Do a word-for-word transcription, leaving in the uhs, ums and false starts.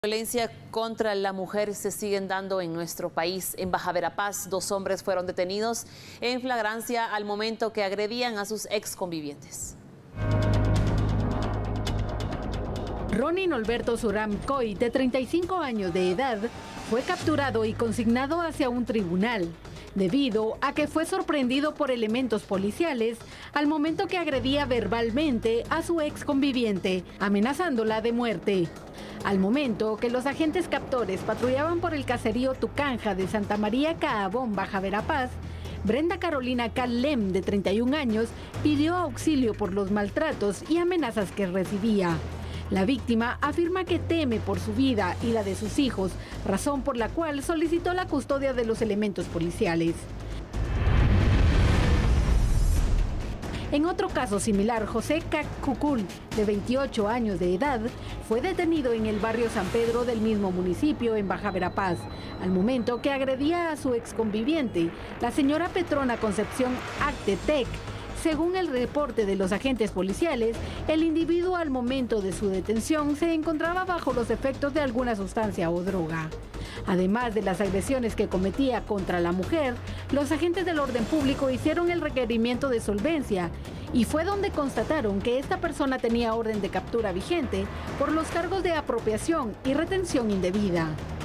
Violencia contra la mujer se siguen dando en nuestro país. En Baja Verapaz, dos hombres fueron detenidos en flagrancia al momento que agredían a sus ex convivientes. Ronnie Norberto Suram Coy, de treinta y cinco años de edad, fue capturado y consignado hacia un tribunal, debido a que fue sorprendido por elementos policiales al momento que agredía verbalmente a su ex conviviente, amenazándola de muerte. Al momento que los agentes captores patrullaban por el caserío Tucanja de Santa María Caabón, Baja Verapaz, Brenda Carolina Callem, de treinta y un años, pidió auxilio por los maltratos y amenazas que recibía. La víctima afirma que teme por su vida y la de sus hijos, razón por la cual solicitó la custodia de los elementos policiales. En otro caso similar, José Cacucul, de veintiocho años de edad, fue detenido en el barrio San Pedro del mismo municipio, en Baja Verapaz, al momento que agredía a su exconviviente, la señora Petrona Concepción Actetec. Según el reporte de los agentes policiales, el individuo al momento de su detención se encontraba bajo los efectos de alguna sustancia o droga. Además de las agresiones que cometía contra la mujer, los agentes del orden público hicieron el requerimiento de solvencia y fue donde constataron que esta persona tenía orden de captura vigente por los cargos de apropiación y retención indebida.